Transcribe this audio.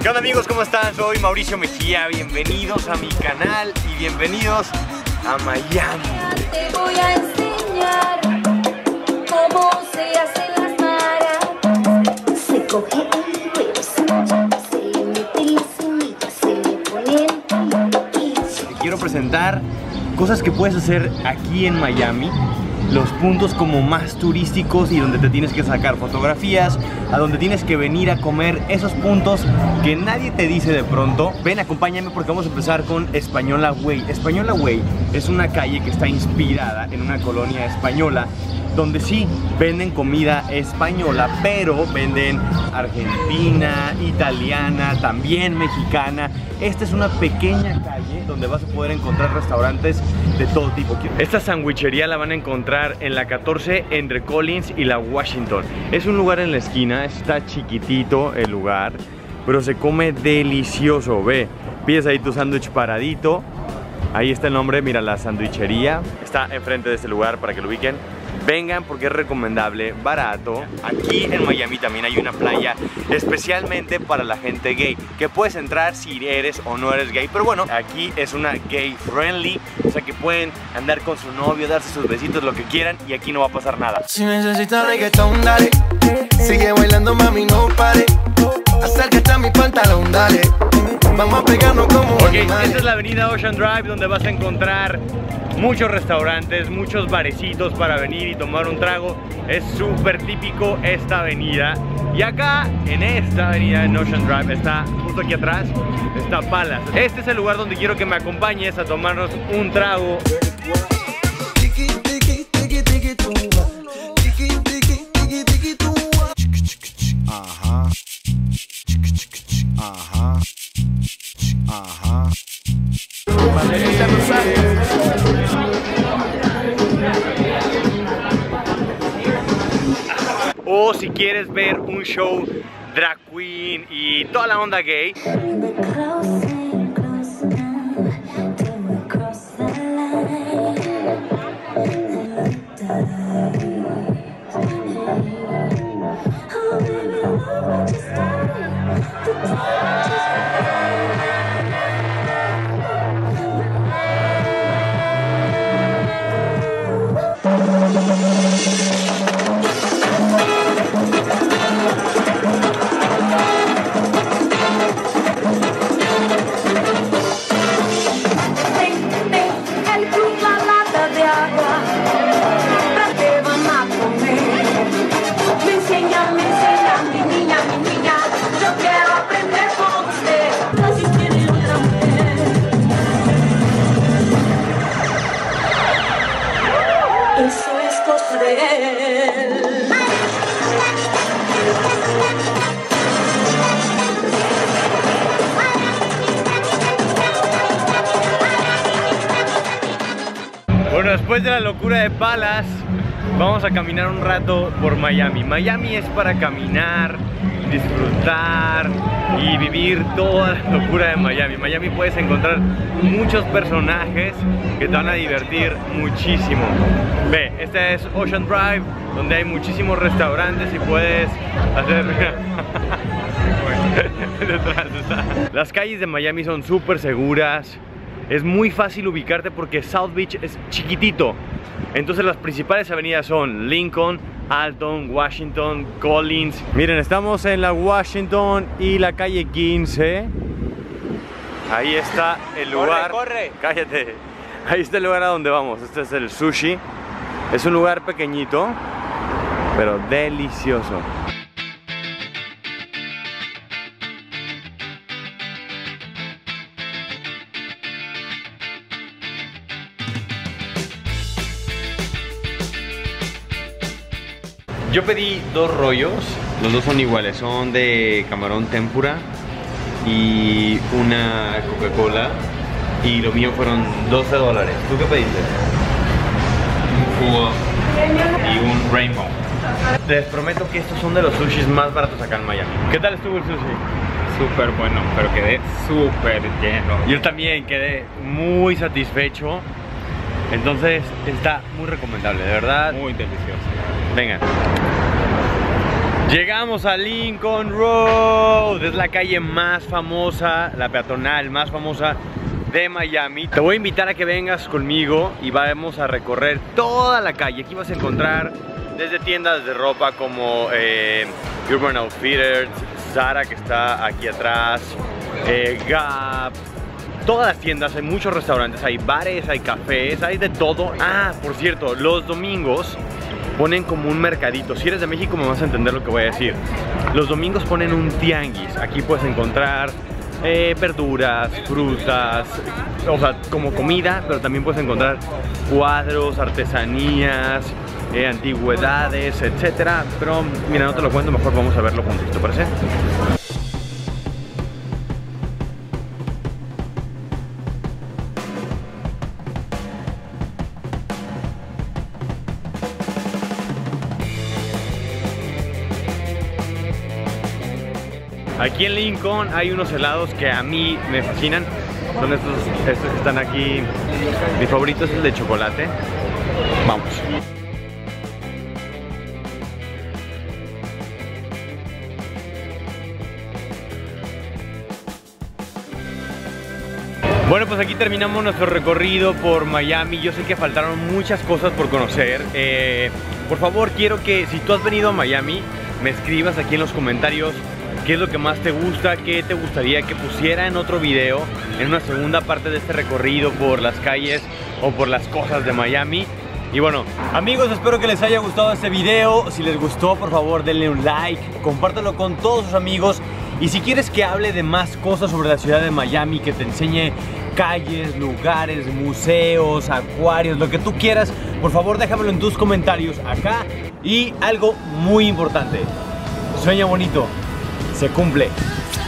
¿Qué onda amigos? ¿Cómo están? Soy Mauricio Mejía, bienvenidos a mi canal y bienvenidos a Miami. Te voy a enseñar cómo se hacen las maravillas. Se coge el huevo, se le mete la semilla, se le pone el palito. Te quiero presentar cosas que puedes hacer aquí en Miami. Los puntos como más turísticos y donde te tienes que sacar fotografías, a donde tienes que venir a comer, esos puntos que nadie te dice de pronto. Ven, acompáñame porque vamos a empezar con Española Way. Española Way es una calle que está inspirada en una colonia española, donde sí venden comida española, pero venden argentina, italiana, también mexicana. Esta es una pequeña calle donde vas a poder encontrar restaurantes de todo tipo. Esta sandwichería la van a encontrar en la 14 entre Collins y la Washington. Es un lugar en la esquina, está chiquitito el lugar, pero se come delicioso. Ve, pides ahí tu sándwich paradito. Ahí está el nombre, mira, la sandwichería. Está enfrente de este lugar para que lo ubiquen. Vengan porque es recomendable, barato. Aquí en Miami también hay una playa especialmente para la gente gay, que puedes entrar si eres o no eres gay. Pero bueno, aquí es una gay friendly, o sea que pueden andar con su novio, darse sus besitos, lo que quieran, y aquí no va a pasar nada. Si necesitas reggaetón, dale. Sigue bailando, mami, no pare. Acércate a mi pantalón, dale. Vamos a pegarnos como animales. Esta es la avenida Ocean Drive, donde vas a encontrar muchos restaurantes, muchos barecitos para venir y tomar un trago. Es súper típico esta avenida. Y acá, en esta avenida, en Ocean Drive, está justo aquí atrás, está Palace. Este es el lugar donde quiero que me acompañes a tomarnos un trago. Ajá. Ajá. Ajá. O si quieres ver un show drag queen y toda la onda gay, bueno, después de la locura de Palace, vamos a caminar un rato por Miami. Miami es para caminar, disfrutar y vivir toda la locura de Miami. Miami puedes encontrar muchos personajes que te van a divertir muchísimo. Ve, esta es Ocean Drive, donde hay muchísimos restaurantes y puedes hacer... Detrás está. Las calles de Miami son súper seguras. Es muy fácil ubicarte porque South Beach es chiquitito. Entonces las principales avenidas son Lincoln, Alton, Washington, Collins. Miren, estamos en la Washington y la calle 15. Ahí está el lugar. Corre. Cállate. Ahí está el lugar a donde vamos. Este es el Sushi. Es un lugar pequeñito, pero delicioso. Yo pedí dos rollos, los dos son iguales, son de camarón tempura y una Coca-Cola, y lo mío fueron $12. ¿Tú qué pediste? Un jugo y un rainbow. Les prometo que estos son de los sushis más baratos acá en Miami. ¿Qué tal estuvo el sushi? Súper bueno, pero quedé súper lleno. Yo también quedé muy satisfecho. Entonces está muy recomendable, de verdad. Muy delicioso. Vengan. Llegamos a Lincoln Road, es la calle más famosa, la peatonal más famosa de Miami. Te voy a invitar a que vengas conmigo y vamos a recorrer toda la calle. Aquí vas a encontrar desde tiendas de ropa como Urban Outfitters, Zara, que está aquí atrás, Gap, todas las tiendas, hay muchos restaurantes, hay bares, hay cafés, hay de todo. Ah, por cierto, los domingos ponen como un mercadito. Si eres de México me vas a entender lo que voy a decir. Los domingos ponen un tianguis. Aquí puedes encontrar verduras, frutas, o sea, como comida, pero también puedes encontrar cuadros, artesanías, antigüedades, etcétera. Pero mira, no te lo cuento, mejor vamos a verlo juntos, ¿te parece? Aquí en Lincoln hay unos helados que a mí me fascinan. Son estos que están aquí. Mi favorito es el de chocolate. Vamos. Bueno, pues aquí terminamos nuestro recorrido por Miami. Yo sé que faltaron muchas cosas por conocer. Por favor, quiero que si tú has venido a Miami, me escribas aquí en los comentarios qué es lo que más te gusta, qué te gustaría que pusiera en otro video, en una segunda parte de este recorrido por las calles o por las cosas de Miami. Y bueno, amigos, espero que les haya gustado este video. Si les gustó, por favor denle un like, compártelo con todos sus amigos. Y si quieres que hable de más cosas sobre la ciudad de Miami, que te enseñe calles, lugares, museos, acuarios, lo que tú quieras, por favor déjamelo en tus comentarios acá. Y algo muy importante, sueña bonito, se cumple.